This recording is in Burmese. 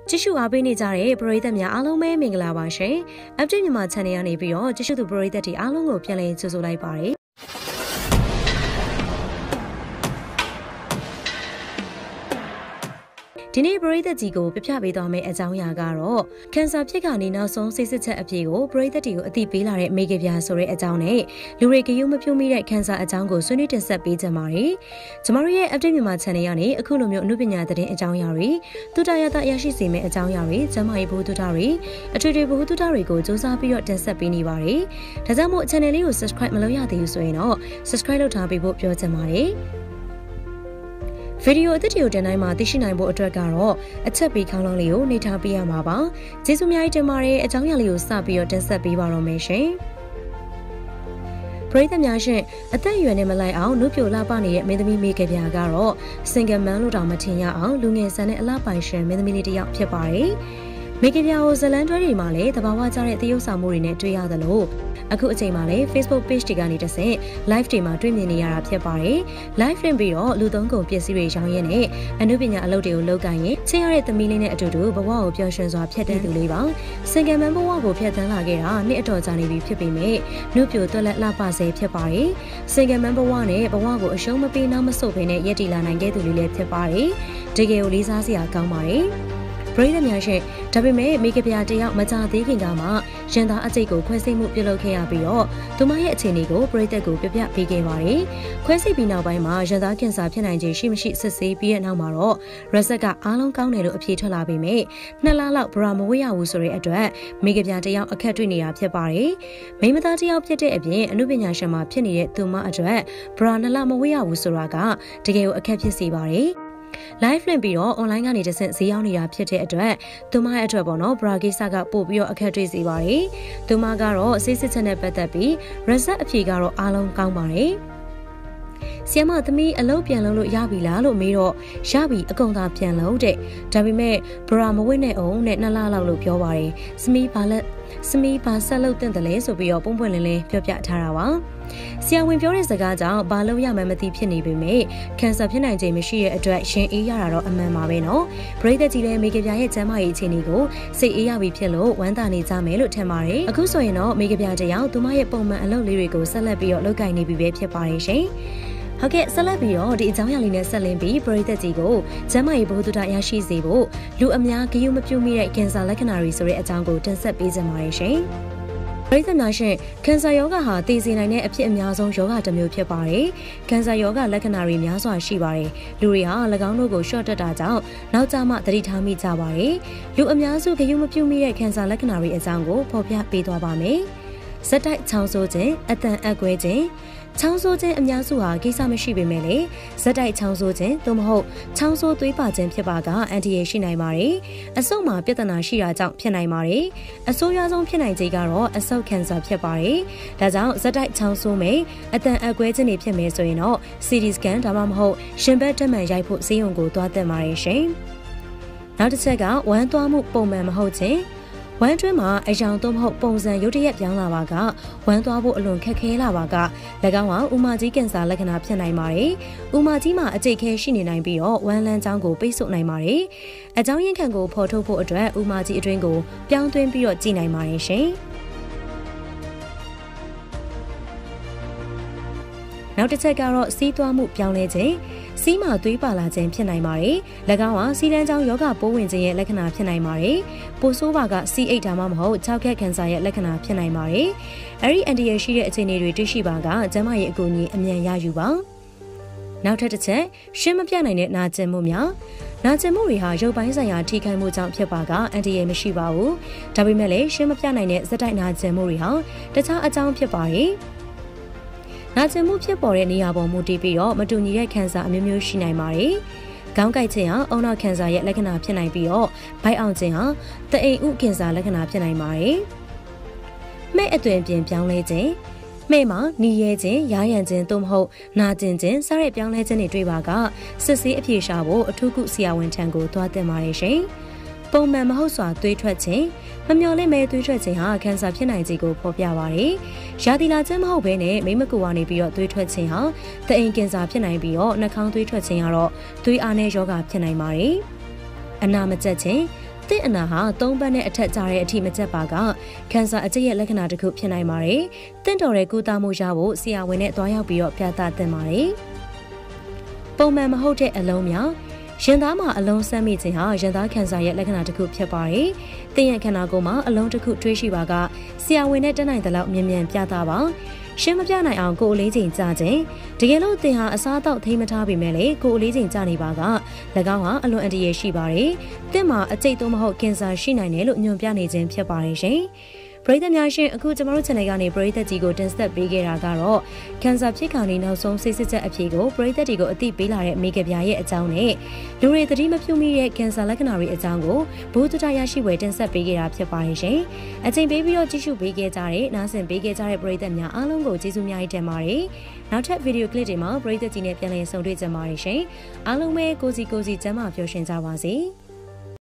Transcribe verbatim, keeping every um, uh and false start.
ကြည့်ရှုအားပေးနေကြတဲ့ပရိသတ်များအားလုံးပဲမင်္ဂလာပါရှင်။ Update မြန်မာ Channel ကနေပြီးတော့ကြည့်ရှုသူပရိသတ်တွေအားလုံးကိုပြန်လည်ကြိုဆိုလိုက်ပါရစေ။ဒီနေ့ပရိသတ်ကြီးကိုပြပြပေးသွားမယ့်အကြောင်းအရာကတော့ကင်ဆာဖြစ်ကနေနောက်ဆုံးဆေးစစ်ချက်အဖြစ်ကိုပရိသတ်တွေကိုအသိပေးလာတဲ့မိခင်ပြာဆိုတဲ့အကြောင်းနဲ့လူတွေဂရုမပြုမိတဲ့ကင်ဆာအကြောင်းကိုဆွေးနွေးတင်ဆက်ပေးကြပါမယ်။ကျမတို့ရဲ့ Update မြန်မာ Channel ကနေအခုလိုမျိုးအမှုပညာသတင်းအကြောင်းအရာတွေတူတာရတာရရှိစေမယ့်အကြောင်းအရာတွေကျမရဲ့ဘုသူတာတွေအထွေထွေဘုသူတာတွေကိုစူးစမ်းပြီးတော့တင်ဆက်ပေးနေပါတယ်။ဒါကြောင့်မို့ Channel လေးကို Subscribe မလုပ်ရသေးဘူးဆိုရင်တော့ Subscribe လုပ်ထားပေးဖို့ပြောချင်ပါတယ်။ဗီဒီယိုအသစ်တွေကိုတင်တိုင်းမှာသိရှိနိုင်ဖို့အတွက်ကတော့အချက်ပေးခေါင်းလုံးလေးကိုနှိပ်ထားပေးရမှာပါ။ကျေးဇူးအများကြီးတင်ပါတယ်အကြောင်းအရာလေးကိုစပြီးတော့တင်ဆက်ပေးပါတော့မယ်ရှင်။ပရိသတ်များရှင်အသက်အရွယ်နဲ့မလိုက်အောင်လူပြိုလှပနေတဲ့မင်းသမီးမိခင်ပြာကတော့ single man လို့တောင်မထင်ရအောင်လူငယ်ဆန်တဲ့အလှပိုင်ရှင်မင်းသမီးလေးတစ်ယောက်ဖြစ်ပါတယ်။မိခင်ပြာကိုဇလန်တွဲတွေမှာလည်းတဘာဝကျတဲ့သရုပ်ဆောင်မှုတွေနဲ့တွေ့ရသလိုအခုအချိန်မှာလည်း Facebook page တွေကနေတဆင့် live တွေမှာတွေ့မြင်နေရတာဖြစ်ပါတယ်။ live တင်ပြီးတော့လူသုံးကုန်ပစ္စည်းတွေရောင်းရင်းနဲ့အနုပညာအလုပ်တွေကိုလုပ်ကိုင်ရင်ချင်းရတဲ့သမီးလေးနဲ့အတူတူဘဝကိုပျော်ရွှင်စွာဖြတ်တန်းသူလေးပါ။ single man ဘဝကိုဖြတ်တန်းလာခဲ့တာနှစ်အတော်ကြာနေပြီဖြစ်ပေမဲ့နှုတ်ပြိုသွက်လက်လှပစေဖြစ်ပါတယ်။ single man ဘဝနဲ့ဘဝကိုအရှုံးမပေးနောက်မဆုတ်ဘဲနဲ့ရည်တည်လာနိုင်ခဲ့သူလေးလည်းဖြစ်ပါတယ်။တကယ်ကိုလေးစားစရာကောင်းပါတယ်။ပရိသတ်များရှင်ဒါပေမဲ့မိခင်ပြာတယောက်မကြသေးခင်ကမှရင်သားအကျိတ်ကိုခွဲစိတ်မှုပြုလုပ်ခဲ့ရပြီးတော့သူမရဲ့အခြေအနေကိုပရိသတ်ကိုပြပြပေးခဲ့ပါတယ်။ခွဲစိတ်ပြီးနောက်ပိုင်းမှာရင်သားကင်ဆာဖြစ်နိုင်ခြင်းရှိမရှိစစ်ဆေးပြီးတဲ့နောက်မှာတော့ရက်ဆက်ကအားလုံးကောင်းတယ်လို့အဖြေထွက်လာပေမဲ့နှစ်လလောက်ဘရာမဝေးရဘူးဆိုတဲ့အတွက်မိခင်ပြာတယောက်အခက်တွေ့နေတာဖြစ်ပါတယ်။မိမသားတယောက်ဖြစ်တဲ့အပြင်အနုပညာရှင်မှာဖြစ်နေတဲ့သူမအတွက်ဘရာနှစ်လမဝေးရဘူးဆိုတာကတကယ်ကိုအခက်ဖြစ်စေပါတယ်။ live လွှင့်ပြီးတော့ online ကနေတဆင့်ဈေးရောက်နေတာဖြစ်တဲ့အတွက်သူမရဲ့အတွက်ပေါ့နော် bra ကိစ္စကပို့ပြီးတော့အခက်တွေ့စေပါတယ်။သူမကတော့ဆေးစစ်ချက်နဲ့ပတ်သက်ပြီး result အဖြေကတော့အားလုံးကောင်းပါတယ်။ဆီယမသမီးအလုပ်ပြန်လုပ်လို့ရပြီလားလို့မေးတော့ရပြီအကုန်သာပြန်လုပ်တဲ့ဒါပေမဲ့ bra မဝတ်နဲ့အောင်နဲ့နှစ်လလောက်လို့ပြောပါတယ်။စမီဘာလက်စမီဘာဆက်လုပ်တဲ့တယ်လဲဆိုပြီးတော့ပုံပွင့်လင်းလင်းပြောပြထားတာပါ။ဆရာဝန်ပြောတဲ့စကားကြောင့်ဘာလို့ရမှန်းမသိဖြစ်နေပေမဲ့ကင်ဆာဖြစ်နိုင်ခြင်းမရှိတဲ့အတွက်ရှင်အေးရတာတော့အမှန်ပါပဲနော်ပရိသတ်ကြီးလည်းမိခင်ပြာရဲ့ကျန်းမာရေးအခြေအနေကိုစိတ်အေးရပြီဖြစ်လို့ဝမ်းသာနေကြမယ်လို့ထင်ပါတယ်အခုဆိုရင်တော့မိခင်ပြာတယောက်သူမရဲ့ပုံမှန်အလုပ်လေးတွေကိုဆက်လက်ပြီးတော့လုပ်ကိုင်နေပြီပဲဖြစ်ပါတယ်ရှင်ဟုတ်ကဲ့ဆက်လက်ပြီးတော့ဒီအကြောင်းအရာလေးနဲ့ဆက်လင်းပြီးပရိသတ်ကြီးကိုကျန်းမာရေးဘုဒ္ဓတာရရှိစေဖို့လူအများဂရုမပြုမိတဲ့ကင်ဆာလက္ခဏာတွေဆိုတဲ့အကြောင်းကိုတင်ဆက်ပေးကြပါရရှင်ပရိသတ်များရှင်ကင်ဆာရောဂါဟာတည်စေနိုင်တဲ့အဖြစ်အများဆုံးရောဂါတစ်မျိုးဖြစ်ပါတယ်။ကင်ဆာရောဂါလက္ခဏာတွေများစွာရှိပါတယ်။လူတွေဟာ၎င်းတို့ကိုရှော့တက်တာကြောင့်နောက်ကျမှသတိထားမိကြပါတယ်။လူအများစုဂရုမပြုမိတဲ့ကင်ဆာလက္ခဏာတွေအကြောင်းကိုဖော်ပြပေးသွားပါမယ်။ဇက်တိုက်ချောင်းဆိုးခြင်းအတန်အက်ကွဲခြင်းချောင်းဆိုးခြင်းအများစုဟာကိစ္စမရှိပေမဲ့လည်းဇက်တိုက်ချောင်းဆိုးခြင်းသို့မဟုတ်ချောင်းဆိုးသွေးပါခြင်းဖြစ်ပါကအန်တီရရှိနိုင်ပါတယ်။အဆုတ်မှာပြဿနာရှိတာကြောင့်ဖြစ်နိုင်ပါတယ်။အဆိုးရွားဆုံးဖြစ်နိုင်ခြေကတော့အဆုတ်ကင်ဆာဖြစ်ပါတယ်။ဒါကြောင့်ဇက်တိုက်ချောင်းဆိုးမယ်အတန်အက်ကွဲခြင်းတွေဖြစ်မယ်ဆိုရင်တော့ စီ တီ scan ဒါမှမဟုတ်ရှင်ဘက်တက်မှန်ရိုက်ဖို့ဆေးရုံကိုသွားသင့်ပါတယ်ရှင်။နောက်တစ်ချက်ကဝမ်းသွားမှုပုံမှန်မဟုတ်ခြင်းဝမ်းတွင်းမှာအယောင်သို့မဟုတ်ပုံစံရုတ်တရက်ပြောင်းလာပါကဝမ်းသွားဖို့အလွန်ခက်ခဲလာပါက၎င်းဟာဥမာကြီးကင်ဆာလက္ခဏာဖြစ်နိုင်ပါတယ်။ဥမာကြီးမှာအကျိတ်ခဲရှိနေနိုင်ပြီးတော့ဝမ်းလန်းချောင်းကိုပိတ်ဆို့နိုင်ပါတယ်။အကြောင်းရင်းခံကိုဖော်ထုတ်ဖို့အတွက်ဥမာကြီးအတွင်းကိုပြောင်းသွင်းပြီးတော့ကြည့်နိုင်ပါတယ်ရှင်။နောက်တစ်ချက်ကတော့စီးသွားမှုပြောင်းလဲခြင်းစီးမှာသွေးပါလာခြင်းဖြစ်နိုင်ပါတယ်။၎င်းဟာစီးတန်းချောင်းယောဂပိုးဝင်ခြင်းရဲ့လက္ခဏာဖြစ်နိုင်ပါတယ်။ပိုဆိုးပါက စီ အိတ် ဒါမှမဟုတ်ခြောက်ကက်ကင်ဆာရဲ့လက္ခဏာဖြစ်နိုင်ပါတယ်။အဲဒီအန်တီရရှိတဲ့အခြေအနေတွေတွေ့ရှိပါကကျန်းမာရေးအကူအညီအမြန်ရယူပါ။နောက်ထပ်တစ်ချက်ရှင်းမပြနိုင်တဲ့နာကျင်မှုများနာကျင်မှုတွေဟာရုပ်ပိုင်းဆိုင်ရာထိခိုက်မှုကြောင့်ဖြစ်ပါကအန်တီရမရှိပါဘူး။ဒါပေမဲ့လည်းရှင်းမပြနိုင်တဲ့ဇက်တိုက်နာကျင်မှုတွေဟာတခြားအကြောင်းဖြစ်ပါတယ်။နာကျင်မှုဖြစ်ပေါ်တဲ့နေရာပေါ်မူတည်ပြီးတော့မတူညီတဲ့ကင်ဆာအမျိုးမျိုးရှိနိုင်ပါတယ်။ခေါင်းကိုက်ခြင်းဟာအုံနောက်ကင်ဆာရဲ့လက္ခဏာဖြစ်နိုင်ပြီးတော့ဗိုက်အောင်ခြင်းဟာတအိမ်ဥကင်ဆာလက္ခဏာဖြစ်နိုင်ပါတယ်။မဲ့အသွင်ပြင်ပြောင်းလဲခြင်းမဲ့မှာနီရဲခြင်းရားရံခြင်းသို့မဟုတ်နာကျင်ခြင်းစတဲ့ပြောင်းလဲခြင်းတွေတွေ့ပါကစစ်ဆေးအဖြေရှာဖို့အထူးကုဆရာဝန်ထံကိုသွားသင့်ပါတယ်ရှင်။ပုံမှန်မဟုတ်စွာသွေးထွက်ခြင်းမမျှော်လင့်မဲ့သွေးထွက်ခြင်းဟာကင်ဆာဖြစ်နိုင်ခြေကိုဖော်ပြပါတယ်။ရာသီလာခြင်းမဟုတ်ဘဲနဲ့မိမကူကနေပြီးတော့သွေးထွက်ခြင်းဟာတအိမ်ကင်ဆာဖြစ်နိုင်ပြီးတော့နှာခေါင်းသွေးထွက်ခြင်းကတော့သွေးအားနည်းရောဂါဖြစ်နိုင်ပါတယ်။အနာမကျက်ခြင်းသင့်အနာဟာသုံးပတ်နဲ့အထက်ကြာတဲ့အထိမကျက်ပါကကန်ဆာအကျိရဲ့လက္ခဏာတစ်ခုဖြစ်နိုင်ပါတယ်။တင့်တော်တဲ့ကုသမှုရဖို့ဆရာဝန်နဲ့တွားရောက်ပြီးတော့ပြသသင့်ပါတယ်။ပုံမှန်မဟုတ်တဲ့အလုံးများရင်သားမှာအလုံးဆမ်းမိခြင်းဟာရင်သားကန်ဆာရဲ့လက္ခဏာတစ်ခုဖြစ်ပါတယ်။သင်ရဲ့ခန္ဓာကိုယ်မှာအလုံးတစ်ခုတွေးရှိပါကဆရာဝန်နဲ့တက်နိုင်တဲ့လောက်မြင်မြန်ပြသပါရှင်းမပြနိုင်အောင်ကိုယ်အလေးချိန်ကြာခြင်းတကယ်လို့သင်ဟာအစားအသောက်ထိမထားပေမဲ့လေကိုယ်အလေးချိန်ကြာနေပါက၎င်းဟာအလွန်အန္တရာယ်ရှိပါတယ်။သင်မှာအကျိတ်သို့မဟုတ်ကင်ဆာရှိနိုင်တယ်လို့ညွှန်ပြနေခြင်းဖြစ်ပါတယ်ရှင်။ပရိသတ်များရှင်အခုကျွန်တော်တို့ channel ကနေပရိသတ်ကြီးကိုတင်ဆက်ပေးခဲ့တာကတော့ကန်ဆာဖြစ်ခါနေနောက်ဆုံးဆေးစစ်ချက်အဖြေကိုပရိသတ်တွေကိုအသိပေးလာတဲ့မိခင်ပြားရဲ့အကြောင်းနဲ့လူတွေသတိမပြုမိတဲ့ကန်ဆာလက္ခဏာတွေအကြောင်းကိုဘုဒ္ဓတရားရရှိဝယ်တင်ဆက်ပေးခဲ့တာဖြစ်ပါတယ်ရှင်။အချိန်ပေးပြီးတော့ကြည့်ရှုပေးခဲ့ကြတဲ့နားဆင်ပေးခဲ့ကြတဲ့ပရိသတ်များအားလုံးကိုကျေးဇူးများကြီးတင်ပါတယ်။နောက်ထပ်ဗီဒီယိုကလစ်တွေမှာပရိသတ်ကြီးနဲ့ပြန်လည်ဆုံတွေ့ကြပါရစေရှင်။အားလုံးပဲကိုစီကိုစီကျမ်းမာပျော်ရွှင်ကြပါစေ။